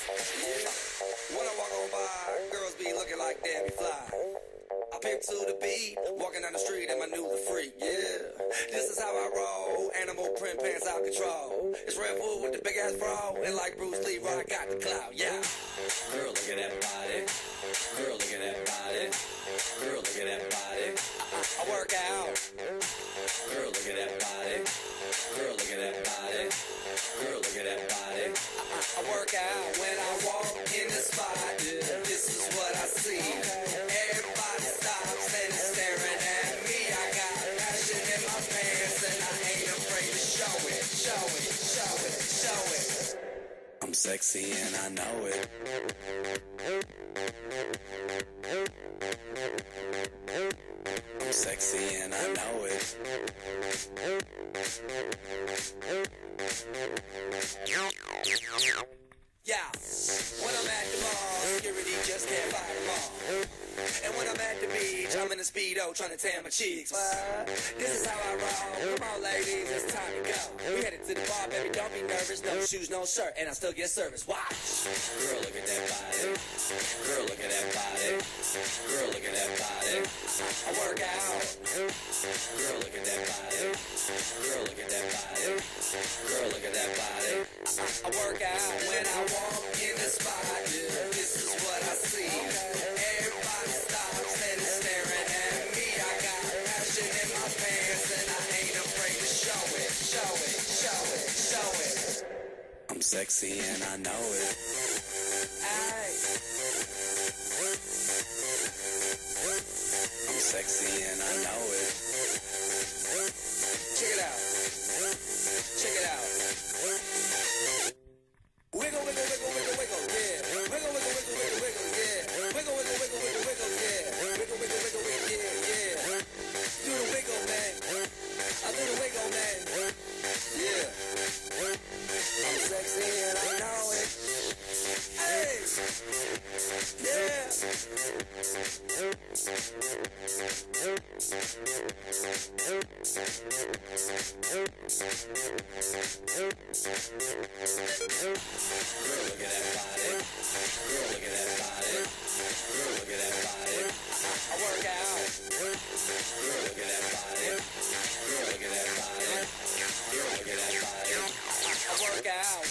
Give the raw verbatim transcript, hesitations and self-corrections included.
Yeah. When I walk on by, girls be looking like Debbie Fly. I pimp to the beat, walking down the street and my new the freak, yeah. This is how I roll, animal print pants out control. It's Red Bull with the big ass bra, and like Bruce Lee, I got the clout, yeah. Girl, look at that body. Girl, look at that body. Girl, look at that body. I, I, I work out. Girl, look at that body. Girl, look at that body. Girl, look at that body. I, I, I work out when I walk in the spot. Yeah. This is what I see. Everybody stops and is staring at me. I got passion in my pants and I ain't afraid to show it, show it, show it, show it. I'm sexy and I know it. I'm sexy and I know it. Yeah, when I'm at the mall, security just can't fight them all. And when I'm at the beach, I'm in a Speedo trying to tan my cheeks. But this is how I roll. Come on, ladies, it's time to go. We headed to the bar, baby, don't be nervous. No shoes, no shirt, and I still get service. Watch. Girl, look at that body. Girl, look at that body. Girl, look at that body. I work out. Girl, look at that body. Girl, look at that body. Girl, look at that body. I, I work out when I walk in the spot. Yeah, this is what I see. Everybody stops and is staring at me. I got passion in my pants and I ain't afraid to show it, show it, show it, show it. I'm sexy and I know it. Aye. I'm sexy and I know it. Check it out. Check it out. Wiggle, wiggle, wiggle, wiggle, wiggle, yeah. Wiggle, wiggle, wiggle, wiggle, wiggle, yeah. Wiggle, wiggle, wiggle, wiggle, wiggle, yeah. Wiggle, wiggle, wiggle, wiggle, yeah, yeah. Do the wiggle, man. I do the wiggle, man. Yeah. I'm sexy and I know it. Hey. Yeah. Girl, look at that body. Girl, look at that body. Girl, look at that body. I, I work out. Girl, look at that body. Girl, look at that body. Girl, look at that body. I, I work out.